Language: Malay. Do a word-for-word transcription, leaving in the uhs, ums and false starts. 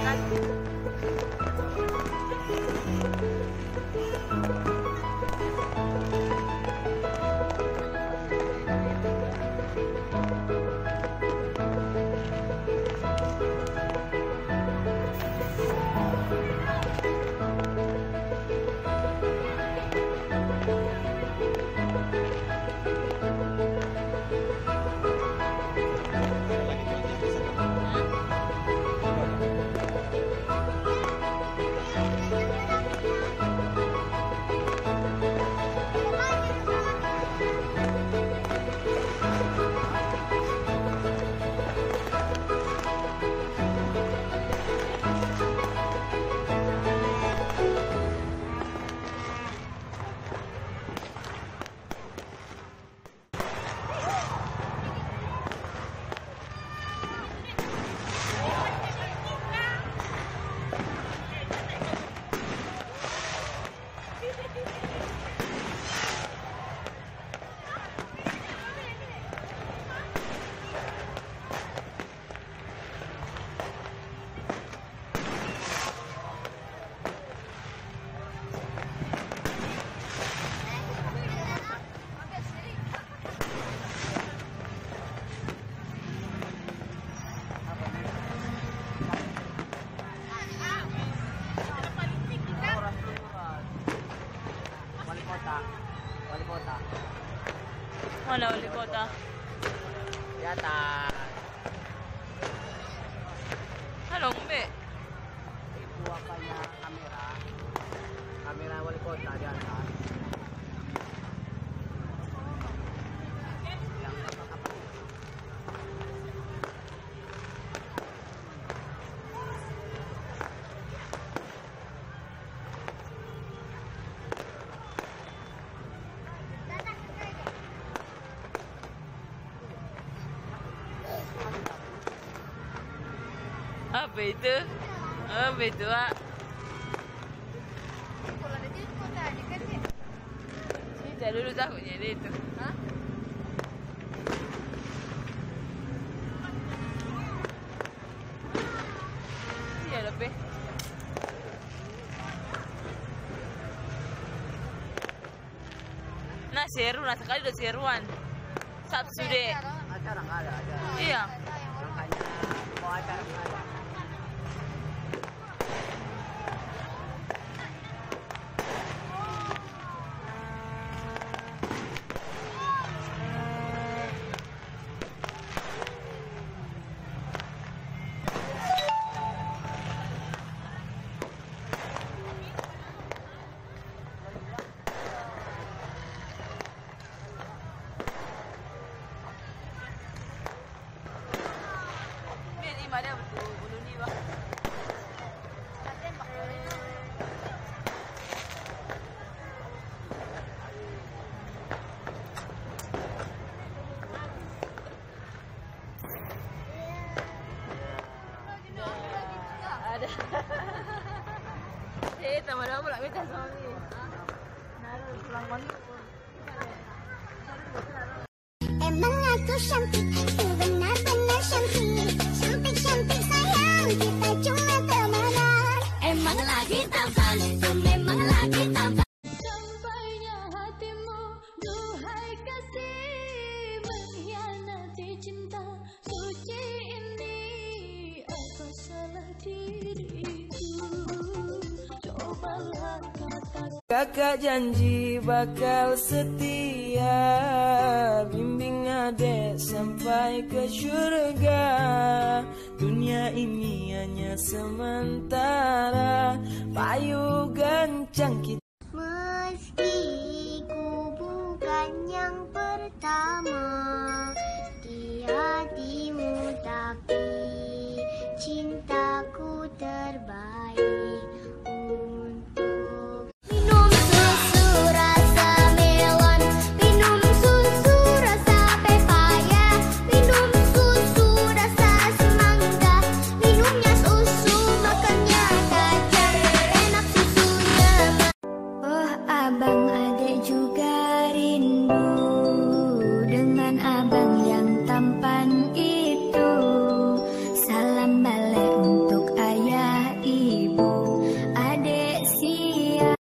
Mana wali kota? Di atas. Halo, Mbe. Itu apanya kamera? Kamera wali kota di atas. Yang apa-apa. Apa itu? Apa itu, Pak? Cerita dulu takutnya dia itu. Hah? Iya lebih. Nah seru, nah sekali udah seruan. Sabtu deh. Acara nggak ada aja. Iya. Makanya mau acara nggak ada. Ada bulu ni bah. Ada. Eh, tambah dah pula kita sama ni. Naruh pulang mandi. Emang aku cantik, benar-benar cantik. Cantik-cantik sayang, kita cuma temenan. Emang lagi tampan, tuh memang lagi tampan. Sampainya hatimu, duhai kasih, mengkhianati cinta suci ini. Apa salah diriku? Cobalah katakan. Kakak janji bakal setia, bimbing adek sampai ke surga. Dunia ini hanya sementara, payu gancang kita. Meski ku bukan yang pertama di hatimu, tapi cintaku terbaik. Abang adek juga rindu dengan abang.